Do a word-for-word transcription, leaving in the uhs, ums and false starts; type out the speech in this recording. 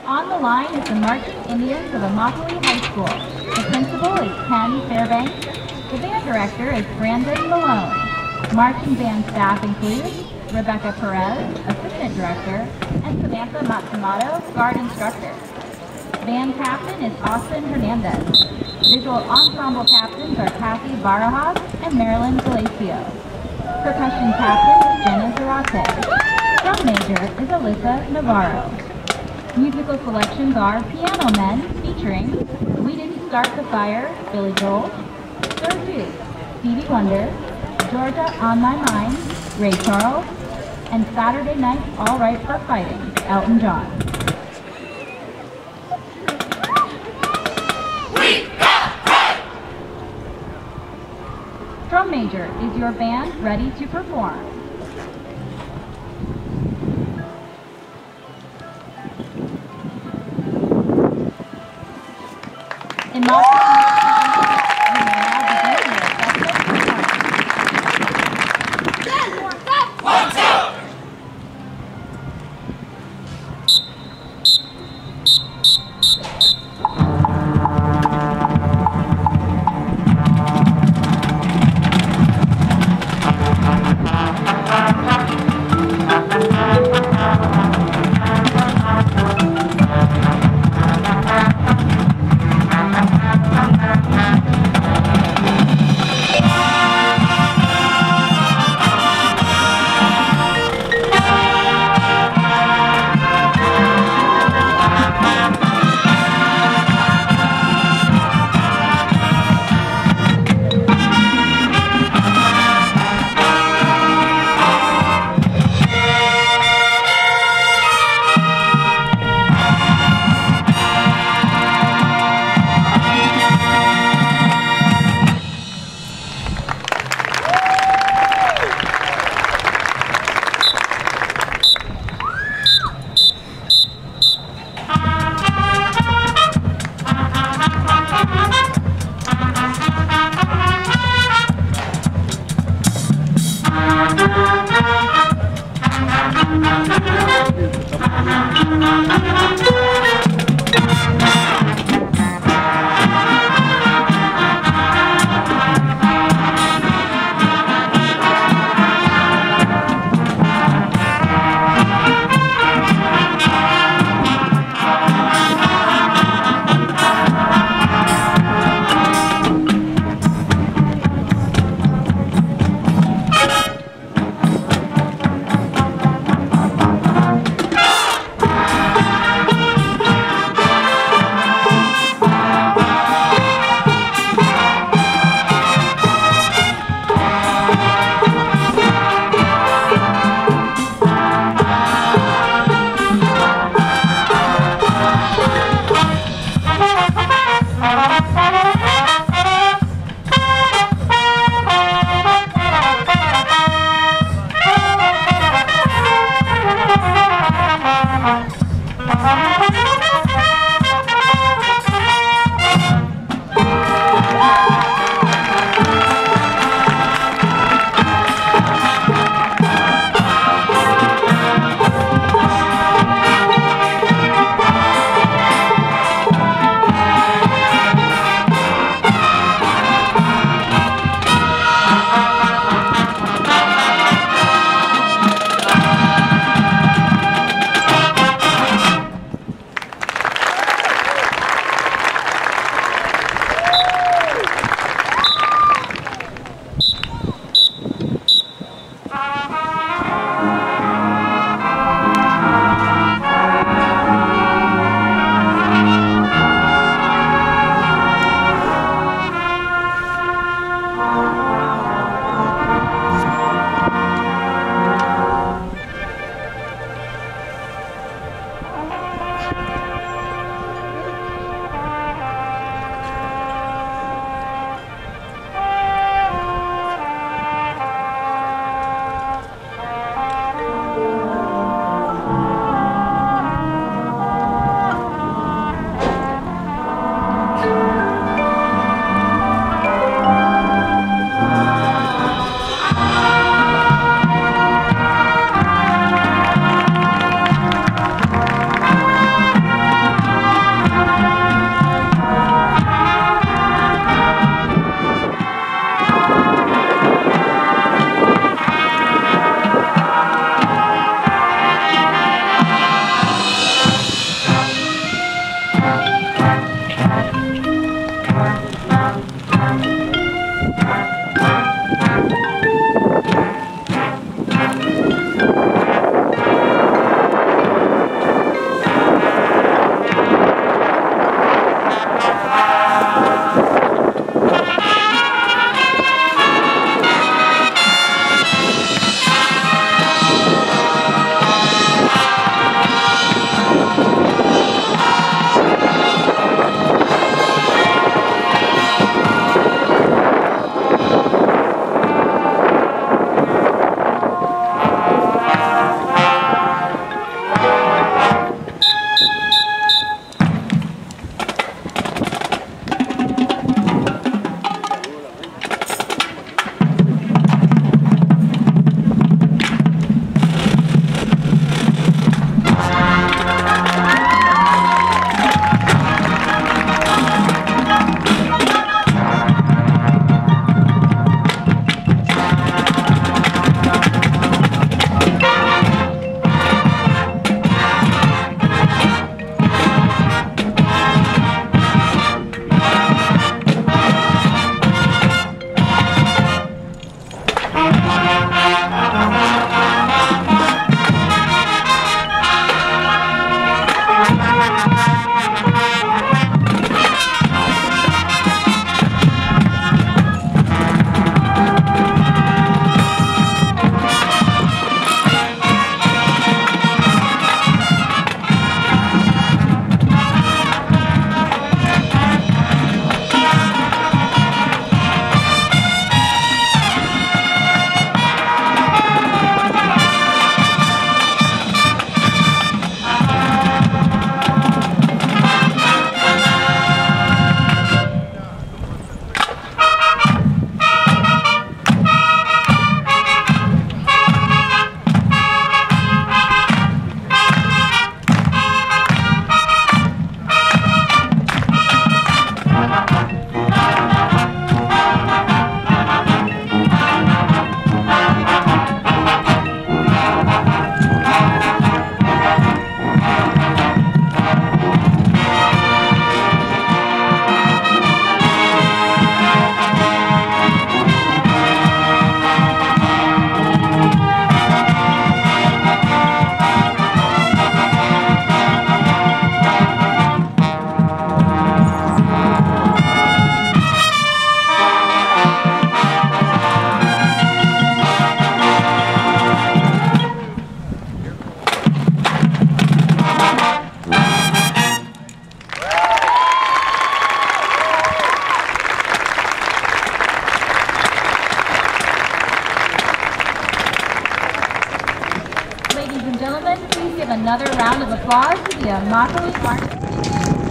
On the line is the Marching Indians of Immokalee High School. The principal is Ken Fairbanks. The band director is Brandon Malone. Marching band staff includes Rebecca Perez, assistant director, and Samantha Matsumoto, guard instructor. Band captain is Austin Hernandez. Visual ensemble captains are Kathy Barajas and Marilyn Galacio. Percussion captain is Jenna Zarate. Drum major is Alyssa Navarro. Musical selections are Piano Men featuring We Didn't Start the Fire, Billy Joel, Sir Two, Stevie Wonder, Georgia on My Mind, Ray Charles, and Saturday Night All Right for Fighting, Elton John. We got right! Drum major, is your band ready to perform? In Immokalee, you may now begin your official performance. One, two! another round of applause to the Immokalee Marching Band.